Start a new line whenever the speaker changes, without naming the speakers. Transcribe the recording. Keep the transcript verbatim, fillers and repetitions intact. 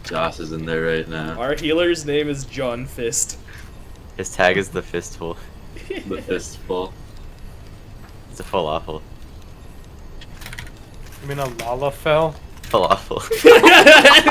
Joss is in there right now.
Our healer's name is John Fist.
His tag is the fistful.
The fistful.
It's a falafel.
You mean a falafel?
Falafel.